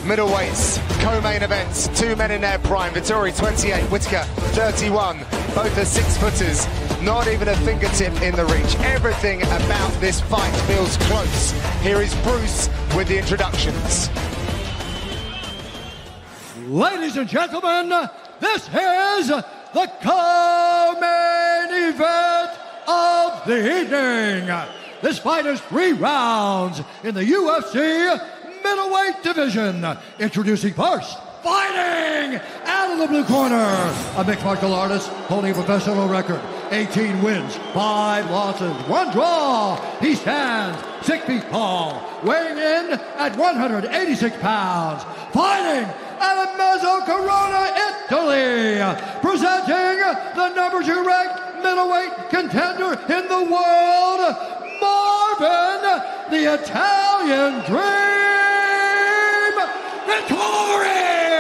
middleweights, co-main events, two men in their prime. Vettori 28, Whittaker 31, both are 6-footers, not even a fingertip in the reach. Everything about this fight feels close. Here is Bruce with the introductions. Ladies and gentlemen, this is the co-main event of the evening. This fight is 3 rounds in the UFC middleweight division. Introducing first, fighting out of the blue corner, a mixed martial artist holding a professional record, 18 wins, 5 losses, 1 draw. He stands 6 feet tall, weighing in at 186 pounds, fighting out of Mezzocorona, Italy, presenting the number 2 ranked middleweight contender in the world, Marvin the Italian Dream Vettori!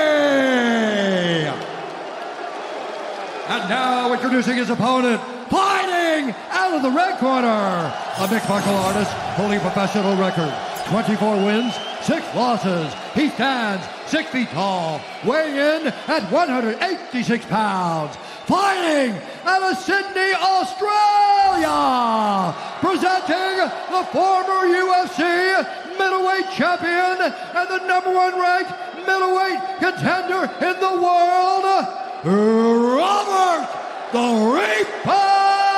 And now introducing his opponent, fighting out of the red corner, a mixed martial artist holding a professional record, 24 wins, 6 losses. He stands 6 feet tall, weighing in at 186 pounds, fighting out of Sydney, Australia, presenting the former UFC middleweight champion and the number 1 ranked middleweight contender in the world, Robert the Reaper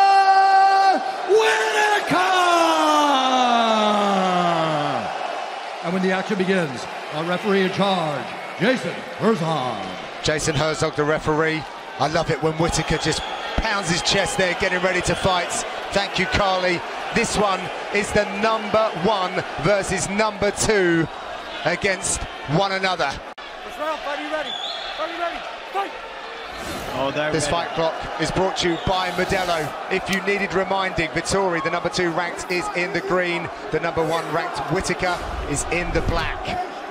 Whittaker! And when the action begins, our referee in charge, Jason Herzog. Jason Herzog, the referee. I love it when Whittaker just pounds his chest there, getting ready to fight. Thank you, Carly. This one is the number 1 versus number 2 against one another. First round, fight, are you ready? Are you ready? Fight! This fight clock is brought to you by Modelo. If you needed reminding, Vettori, the number 2 ranked, is in the green. The number 1 ranked Whittaker is in the black.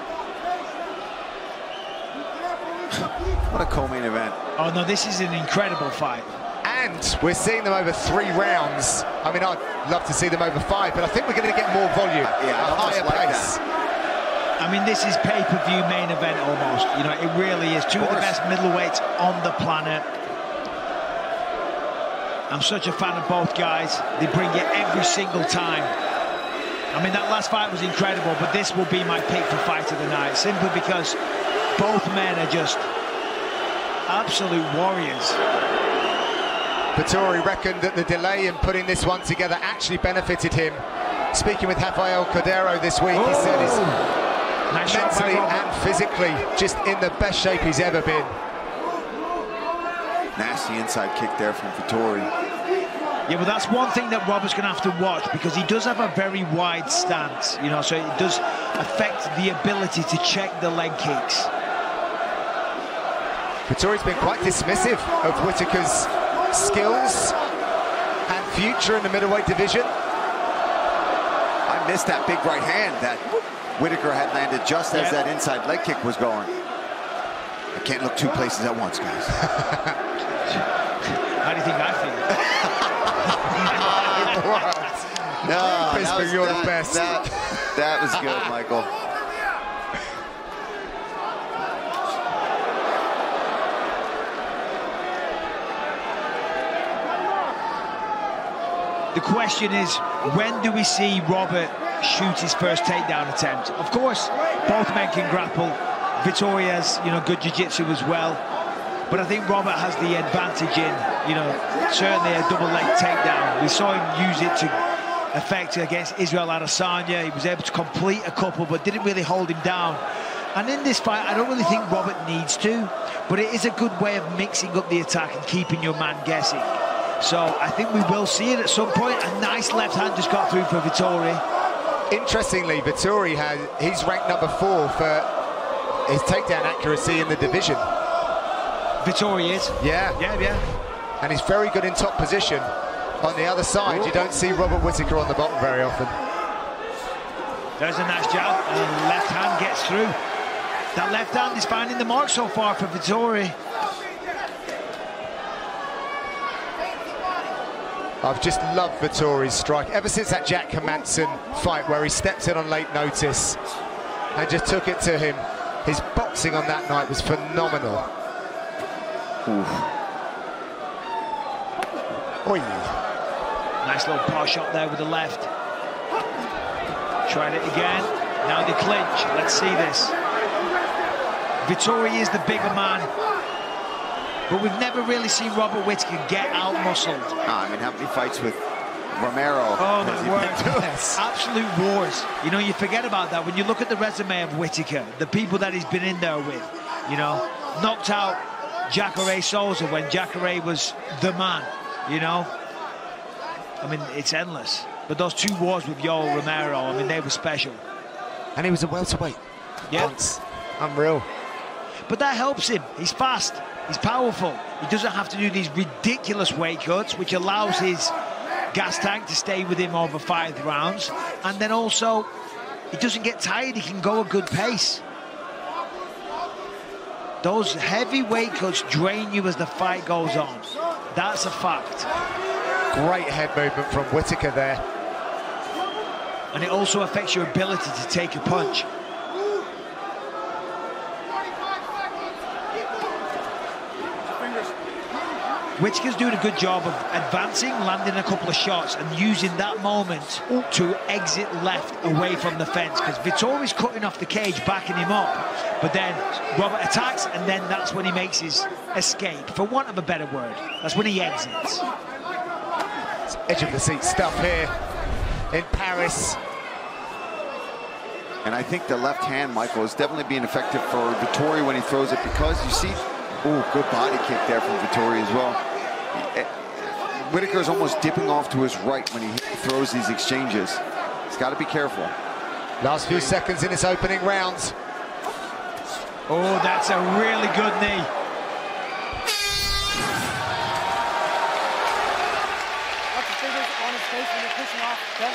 What a co-main event. Oh no, this is an incredible fight. And we're seeing them over 3 rounds. I mean, I'd love to see them over 5, but I think we're going to get more volume, a higher pace. I mean, this is pay-per-view main event almost. You know, it really is. 2 of the best middleweights on the planet. I'm such a fan of both guys. They bring it every single time. I mean, that last fight was incredible, but this will be my pick for fight of the night, simply because both men are just absolute warriors. Vettori reckoned that the delay in putting this one together actually benefited him. Speaking with Rafael Cordero this week, he said he's mentally and physically just in the best shape he's ever been. Nasty inside kick there from Vettori. Yeah, but that's one thing that Robert's going to have to watch, because he does have a very wide stance, you know, so it does affect the ability to check the leg kicks. Vettori's been quite dismissive of Whittaker's skills and future in the middleweight division. I missed that big right hand that Whittaker had landed just as that inside leg kick was going. I can't look 2 places at once, guys. How do you think I feel? No, Bisping, you're the best. That was good, Michael. The question is, when do we see Robert shoot his first takedown attempt? Of course, both men can grapple. Vettori has, you know, good jiu-jitsu as well. But I think Robert has the advantage in, you know, certainly a double leg takedown. We saw him use it to effect against Israel Adesanya. He was able to complete a couple, but didn't really hold him down. And in this fight, I don't really think Robert needs to, but it is a good way of mixing up the attack and keeping your man guessing. So I think we will see it at some point. A nice left hand just got through for Vettori. Interestingly, Vettori he's ranked number 4 for his takedown accuracy in the division. Vettori is? Yeah. Yeah. And he's very good in top position. On the other side, you don't see Robert Whittaker on the bottom very often. There's a nice jab, and left hand gets through. That left hand is finding the mark so far for Vettori. I've just loved Vettori's strike ever since that Jack Hermansson fight where he stepped in on late notice and just took it to him His boxing on that night was phenomenal. Oy. Nice little power shot there with the left. Tried it again. Now they clinch. Let's see this. Vettori is the bigger man, but we've never really seen Robert Whittaker get out-muscled. I mean, how many fights with Romero? Oh, my word. Yes. Absolute wars. You know, you forget about that. When you look at the resume of Whittaker, the people that he's been in there with, you know, knocked out Jacare Souza when Jacare was the man, you know. I mean, it's endless. But those 2 wars with Yoel Romero, I mean, they were special. And he was a welterweight. Yeah. Once. Unreal. But that helps him. He's fast. He's powerful. He doesn't have to do these ridiculous weight cuts, which allows his gas tank to stay with him over 5 rounds. And then also, he doesn't get tired. He can go a good pace. Those heavy weight cuts drain you as the fight goes on. That's a fact. Great head movement from Whittaker there. And it also affects your ability to take a punch. Whittaker's doing a good job of advancing, landing a couple of shots, and using that moment to exit left away from the fence, because Vettori's cutting off the cage, backing him up, but then Robert attacks, and then that's when he makes his escape, for want of a better word. That's when he exits. It's edge of the seat stuff here in Paris. And I think the left hand, Michael, is definitely being effective for Vettori when he throws it, because you see, good body kick there from Vettori as well. Whittaker's almost dipping off to his right when he throws these exchanges. He's got to be careful. Last few seconds in this opening round. Oh, that's a really good knee. Watch your fingers on his face when you're pushing off, okay?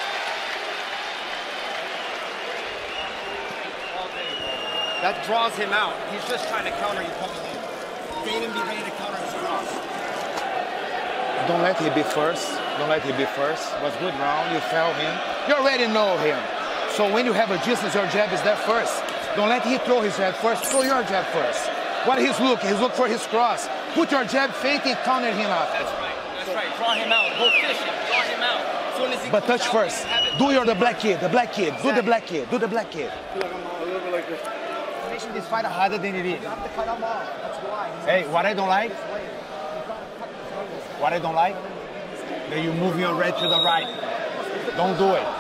That draws him out. He's just trying to counter you coming in. Gain him, be ready to counter his cross. Don't let him be first. Don't let him be first. It was good round. You fell him. You already know him. So when you have a distance, your jab is there first. Don't let him throw his jab first. Throw your jab first. What he's looking? He's looking for his cross. Put your jab fake and counter him up. That's right. That's right. Draw him out. Go fishing. Draw him out. As soon as he But touch first. Do your the black kid. The black kid. Do the black kid. Do the black kid. Making this fight harder than it is. You have to cut him off. That's why. Hey, what I don't like? What I don't like? That you move your red to the right. Don't do it.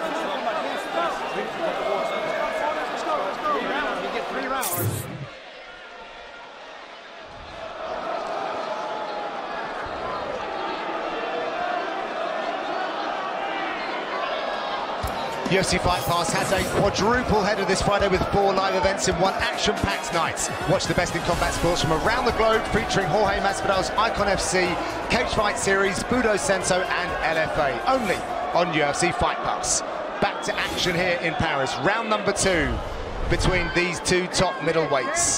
You get 3 rounds. UFC Fight Pass has a quadruple header this Friday with 4 live events in one action-packed night. Watch the best in combat sports from around the globe, featuring Jorge Masvidal's Icon FC, Cage Fight Series, Budo Senso and LFA, only on UFC Fight Pass. Back to action here in Paris, round number 2 between these 2 top middleweights.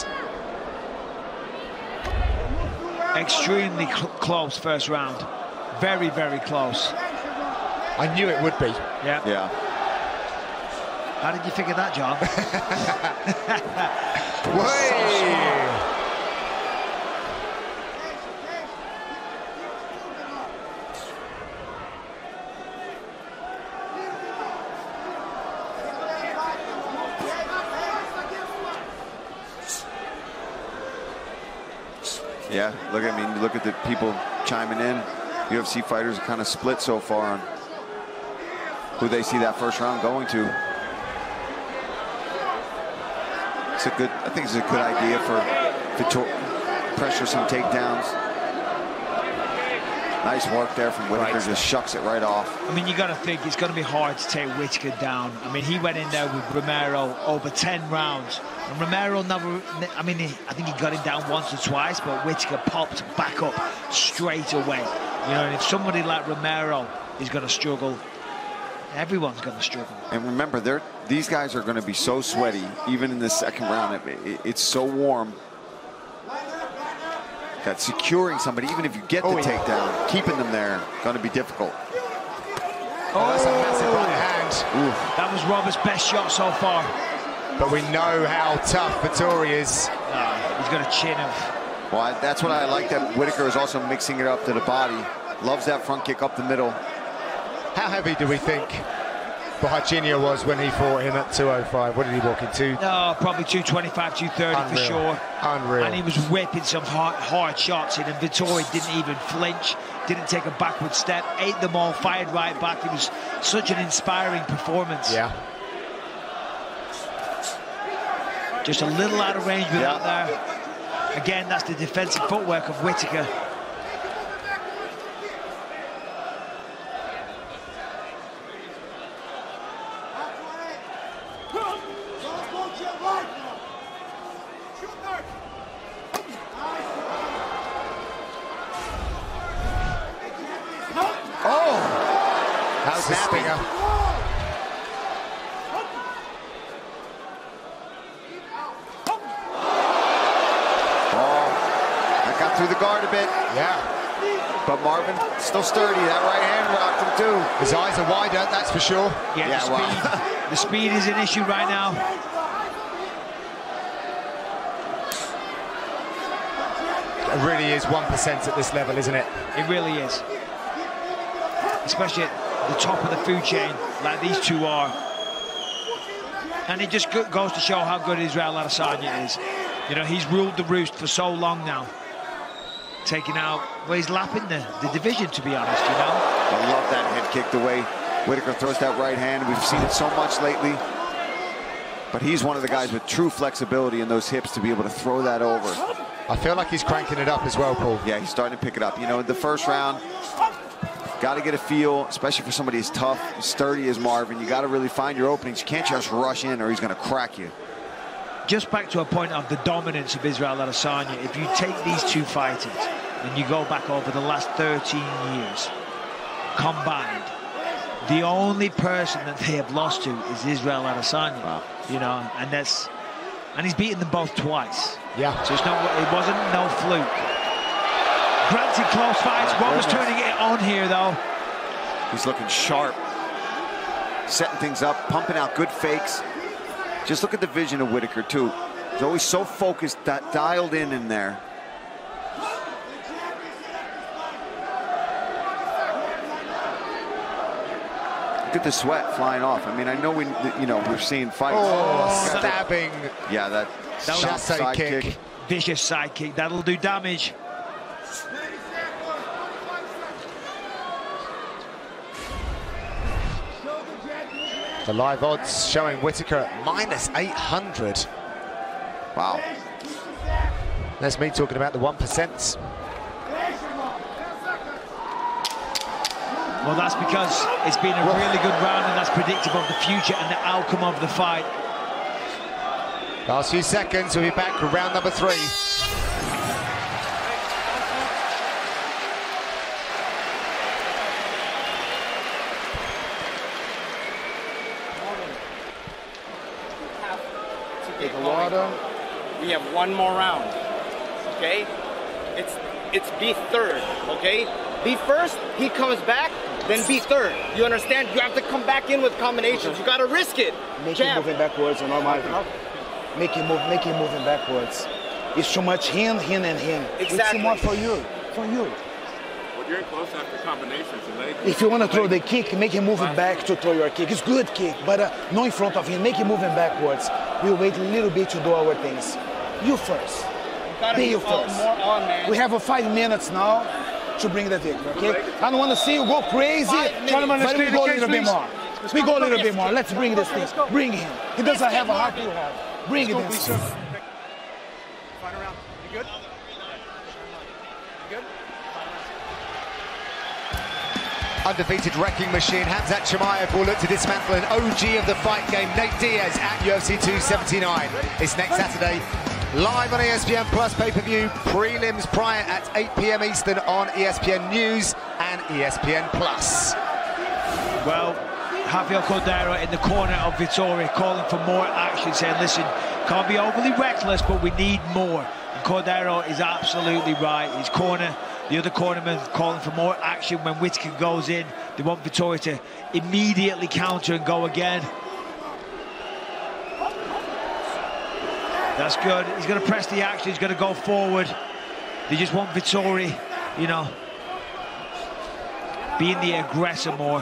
Extremely close first round. Very, very close. I knew it would be. Yeah. How did you figure that, John? Yeah, look at the people chiming in. UFC fighters are kind of split so far on who they see that first round going to. I think it's a good idea for pressure some takedowns. Nice work there from Whittaker, just shucks it right off. I mean, you got to think it's going to be hard to take Whittaker down. I mean, he went in there with Romero over 10 rounds. And Romero never, I mean, I think he got him down once or twice, but Whittaker popped back up straight away. You know, and if somebody like Romero is going to struggle, everyone's going to struggle. And remember, these guys are going to be so sweaty, even in the second round. It's so warm that securing somebody, even if you get the takedown, keeping them there, going to be difficult. Oh, that's a massive right hand. That was Robert's best shot so far. but we know how tough Vettori is. He's got a chin of... Well, that's what I like, that Whittaker is also mixing it up to the body. Loves that front kick up the middle. How heavy do we think Borrachinha was when he fought him at 205? What did he walk into? No, probably 225, 230 for sure. Unreal. And he was whipping some hard shots in, and Vettori didn't even flinch, didn't take a backward step, ate them all, fired right back. It was such an inspiring performance. Yeah. Just a little out of range with that there. Again, that's the defensive footwork of Whittaker. How's the stinger? That got through the guard a bit. Yeah. But Marvin, still sturdy. That right hand rocked him too. His eyes are wider, that's for sure. Yeah, the speed is an issue right now. It really is 1% at this level, isn't it? It really is. Especially at the top of the food chain, like these two are. And it just goes to show how good Israel Adesanya is. You know, he's ruled the roost for so long now. Taking out, well, he's lapping the division, to be honest, you know? I love that head kick, the way Whittaker throws that right hand. We've seen it so much lately. But he's one of the guys with true flexibility in those hips to be able to throw that over. I feel like he's cranking it up as well, Paul. Yeah, he's starting to pick it up. You know, in the first round, got to get a feel, especially for somebody as tough, as sturdy as Marvin. You got to really find your openings. You can't just rush in or he's going to crack you. Just back to a point of the dominance of Israel Adesanya, if you take these two fighters and you go back over the last 13 years combined, the only person that they have lost to is Israel Adesanya. Wow. You know, and he's beaten them both twice. Yeah. So it wasn't no fluke. Granted, close fights. Robert's turning it on here, though. He's looking sharp, setting things up, pumping out good fakes. Just look at the vision of Whittaker, too. He's always so focused, dialed in there. Look at the sweat flying off. I mean, I know we're seeing fights. Oh, stabbing. Yeah, that was side kick. Vicious side kick. That'll do damage. The live odds showing Whittaker at -800. Wow. That's me talking about the 1%. Well, that's because it's been a really good round, and that's predictive of the future and the outcome of the fight. Last few seconds, we'll be back with round number 3. Take a water. We have one more round, okay? It's be third, okay? Be first, he comes back, then be third. You understand? You have to come back in with combinations. You got to risk it. Make him moving backwards and normal. Make him moving backwards. It's too much him, and him. Exactly. It's too much for you. Well, you're close after combinations. If you want to throw the kick, make him moving back to throw your kick. It's good kick, but not in front of him. Make him moving backwards. We'll wait a little bit to do our things. You first. Be you first. More on, man. We have 5 minutes now to bring the victory, okay? I don't want to see you go crazy, but we go a little bit more. We go a little bit more. Let's bring this thing. Bring him. He doesn't have a heart you have. Bring it in. Fight around. You good? You good? Undefeated wrecking machine, Khamzat Chimaev will look to dismantle an OG of the fight game, Nate Diaz, at UFC 279. It's next Saturday, live on ESPN Plus pay-per-view, prelims prior at 8 p.m. Eastern on ESPN News and ESPN Plus. Well, Rafael Cordeiro in the corner of Vettori, calling for more action, saying, listen, can't be overly reckless, but we need more. And Cordeiro is absolutely right. His corner, the other cornerman, calling for more action when Whittaker goes in. They want Vettori to immediately counter and go again. That's good. He's going to press the action. He's going to go forward. They just want Vettori, you know, being the aggressor more.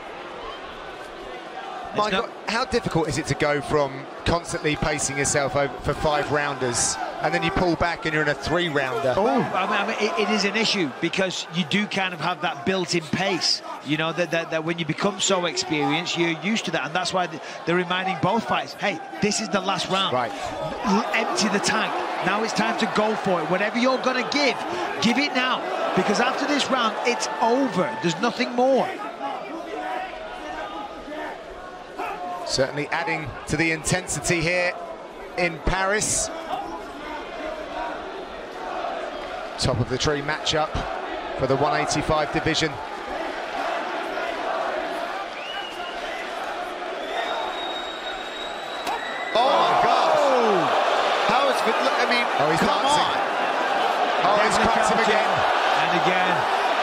Michael, how difficult is it to go from constantly pacing yourself over for 5-rounders and then you pull back and you're in a 3-rounder? Oh, I mean, it is an issue because you do kind of have that built-in pace. You know, that when you become so experienced, you're used to that. And that's why they're reminding both fighters, hey, this is the last round. Right. Empty the tank. Now it's time to go for it. Whatever you're going to give it now. Because after this round, it's over. There's nothing more. Certainly adding to the intensity here in Paris. Top of the tree matchup for the 185 division. Oh my God! How is it? I mean, Oh, he's come dancing. on! Oh, he's cracked him again. And again.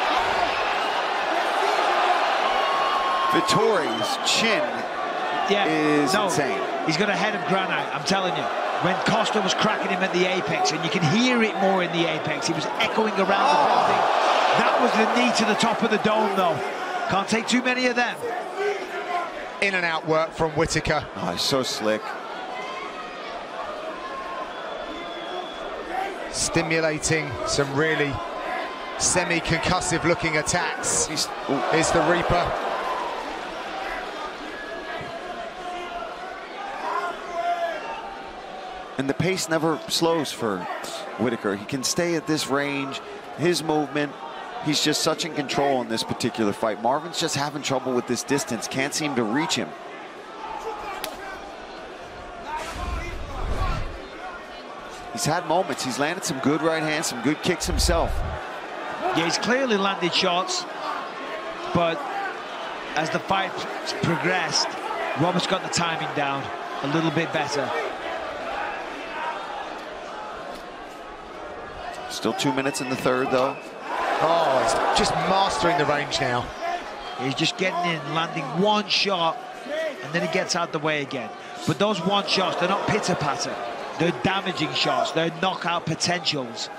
Vettori's chin is insane. He's got a head of granite, I'm telling you. When Costa was cracking him at the apex, and you can hear it more in the apex, he was echoing around the building. That was the knee to the top of the dome, though. Can't take too many of them. In and out work from Whittaker. Oh, he's so slick. Stimulating some really semi-concussive looking attacks. Is the Reaper. And the pace never slows for Whittaker. He can stay at this range, his movement. He's just such in control in this particular fight. Marvin's just having trouble with this distance, can't seem to reach him. He's had moments. He's landed some good right hands, some good kicks himself. Yeah, he's clearly landed shots, but as the fight progressed, Robert's got the timing down a little bit better. Still 2 minutes in the third, though. Oh, he's just mastering the range now. He's just getting in, landing one shot, and then he gets out the way again. But those one shots, they're not pitter-patter. They're damaging shots. They're knockout potentials.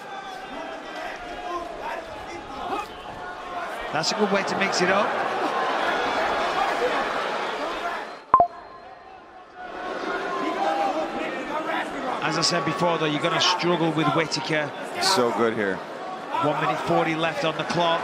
That's a good way to mix it up. As I said before, though, you're going to struggle with Whittaker. So good here. 1 minute 40 left on the clock.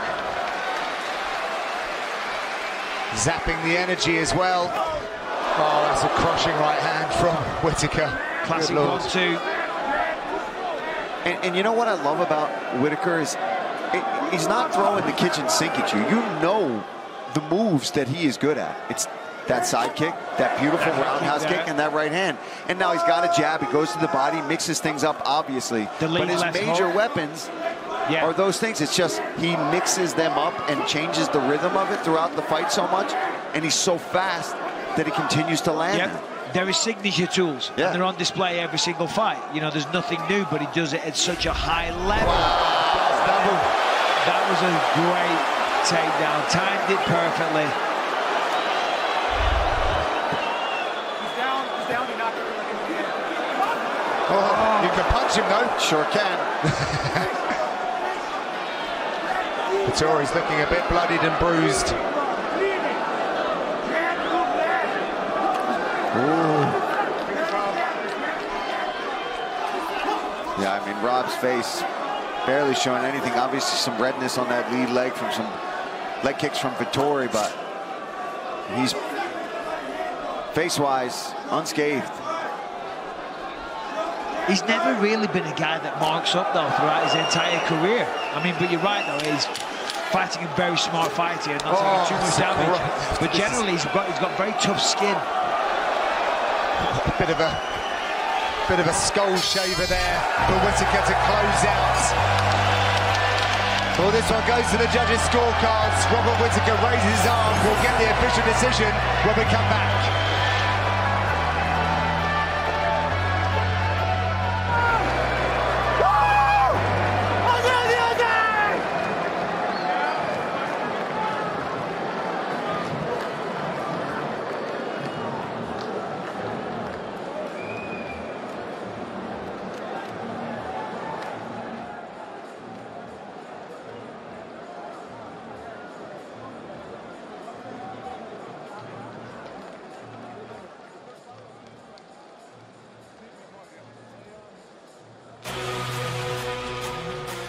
Zapping the energy as well. Oh, that's a crushing right hand from Whittaker. Classic 1-2. And you know what I love about Whittaker is he's not throwing the kitchen sink at you. You know the moves that he is good at. It's that side kick, that beautiful roundhouse kick, and that right hand. And now he's got a jab. He goes to the body, mixes things up, obviously. But his major weapons are those things. It's just he mixes them up and changes the rhythm of it throughout the fight so much. And he's so fast that he continues to land them. There is signature tools, and they're on display every single fight. You know, there's nothing new, but he does it at such a high level. Double. That was a great takedown. Timed it perfectly. He's down. He knocked him in the head. Oh, you can punch him, though. Sure can. Vettori's looking a bit bloodied and bruised. Yeah, I mean, Rob's face barely showing anything. Obviously, some redness on that lead leg from some leg kicks from Vettori, but he's face-wise unscathed. He's never really been a guy that marks up, though, throughout his entire career. I mean, but you're right, though. He's fighting a very smart fight here, not taking too much damage. But generally, he's got very tough skin. Bit of a skull shaver there for Whittaker to close out. Well, this one goes to the judges' scorecards. Robert Whittaker raises his arm. We'll get the official decision when we come back.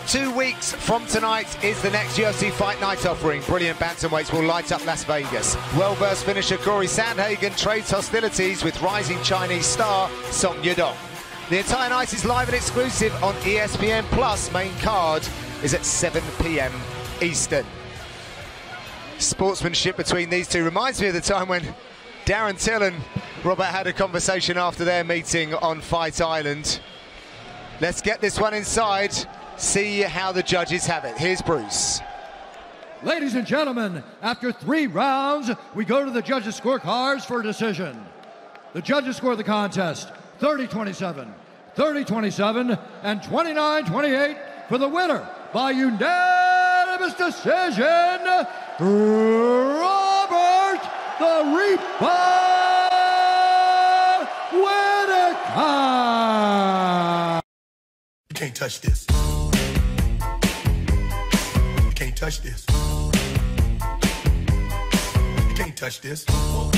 2 weeks from tonight is the next UFC Fight Night offering. Brilliant bantamweights will light up Las Vegas. Well-versed finisher Corey Sandhagen trades hostilities with rising Chinese star Song Yudong. The entire night is live and exclusive on ESPN Plus. Main card is at 7 p.m. Eastern. Sportsmanship between these two reminds me of the time when Darren Till and Robert had a conversation after their meeting on Fight Island. Let's get this one inside, see how the judges have it. Here's Bruce. Ladies and gentlemen, after 3 rounds, we go to the judges' scorecards for a decision. The judges score the contest 30-27, 30-27, and 29-28 for the winner by unanimous decision, Robert the Reaper Whittaker. You can't touch this. You can't touch this. You can't touch this.